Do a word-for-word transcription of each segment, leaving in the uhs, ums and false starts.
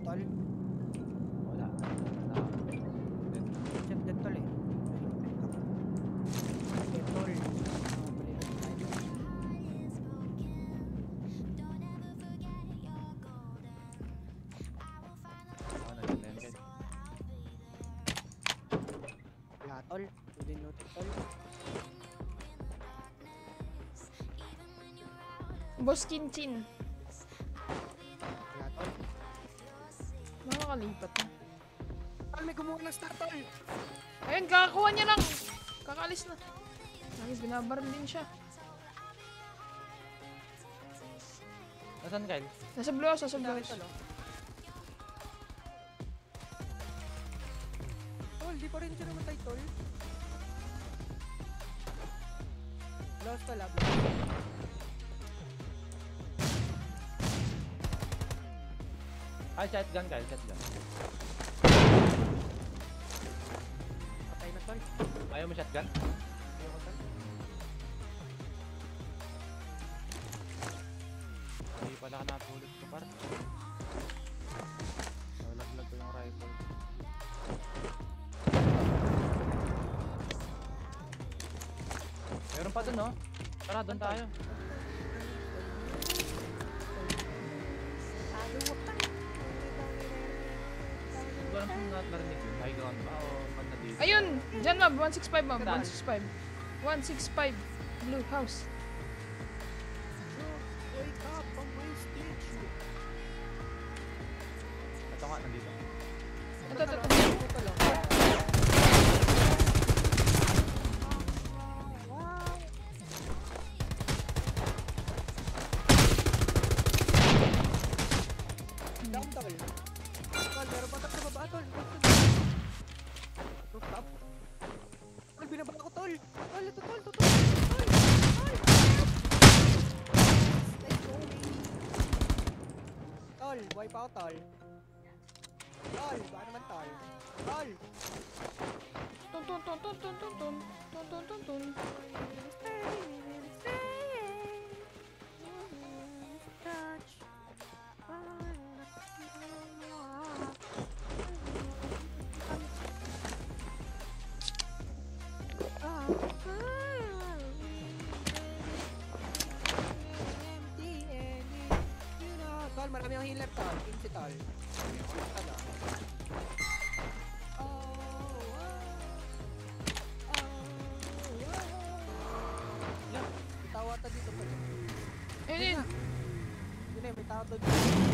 tol? Wala. Chat din tol eh. Okay, tol. Wala tol. Hindi noted tol. Boss Kinchin. Wala tol. Makakalipat na. Tol, may gumawa ng star tol. Ayun, kakakuha niya lang. Kakaalis na. Ay, binabaril din siya. Nasaan Kyle? Nasa blue house, nasa blue house. Tol, oh. Tol, di pa rin siya namatay tol. Lost tol ah. Ah, shotgun Kyle, shotgun. Patay na tol. Ayaw mo shotgun? Ayoko tol. Hindi pala ka natulog ko par. Nalaglag ko yung rifle. Meron pa dun no? Tara, dun tayo. Hindi ko alam kung narinig yun. High ground ba o pag na-date? Ayun! Diyan mab, one sixty-five mab, one sixty-five. one sixty-five. Blue house. Wake up, I'm wasted. Ito nga, nandito. Ito, ito, ito. Tol, oh. Down tol. Tol, meron pa tol sa baba tol. Rooftop. Tol, binaba ako tol. Tol, ito tol, ito tol. Tol, tol. Let's go. Tol, wipe out tol. Tol, baka naman tol. Tol. Tun, tun, tun, tun, tun, tun, tun. Tun, tun, tun, tun. Tol, marami ang healer tol. Kinsi tol. Ano? May tao ata dito tol. Ayun, ayun. Yun eh, may tao tol.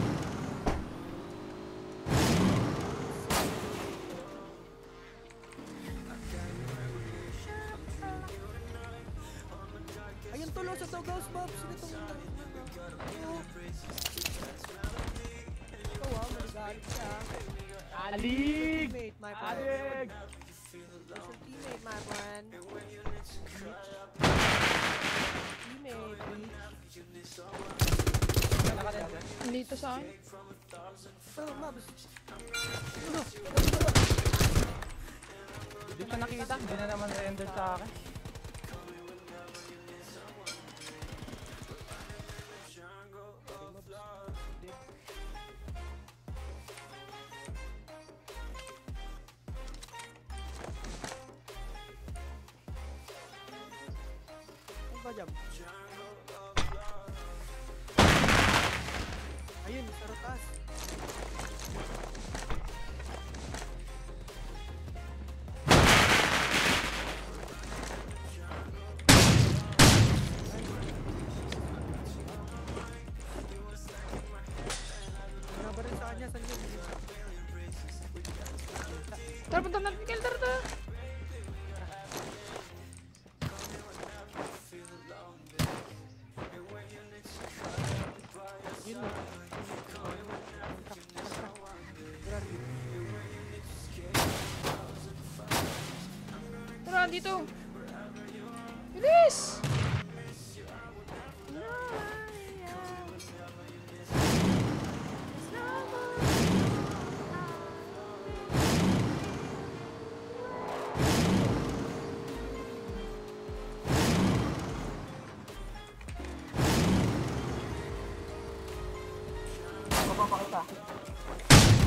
Ayun tol, oh, sa to ghost box. Sino itong... Oh. Ikaw ah, maligalit siya. Alig! Teammate, my friend. Alig! Where's your teammate, my friend? Teammate, bitch. Wala ka din. Dito sa akin. Oh, mabs. Hindi ko nakita. Hindi na naman render sa akin. Ano ba dyan? Ayun, sa rotas. Ano ba rin sa kanya? Saan yun? Tara, punta natin, Miguel. Tara, tara. Yun no. Tara, dito. Bilis! Papapakita.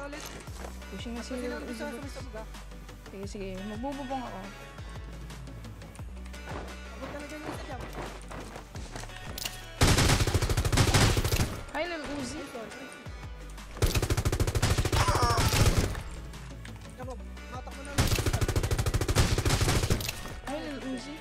ulit. Pushing na si Sige Lil lang, Uzi gusto Box. sa sabog ah. Sige, sige. Magbububong ako. Abot ka na dyan yung isa dyan. Hi, Lil Uzi. Tama, matak mo na lang. Hi, Lil Uzi.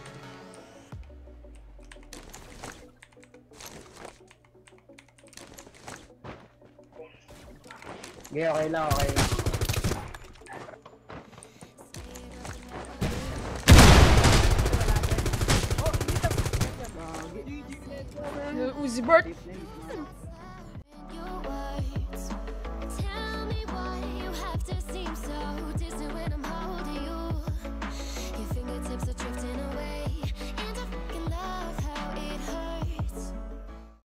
Okay, okay lang, okay lang. Oh, hindi lang. G G, let's go, man. Lil Uzi Bart. Safe na yun.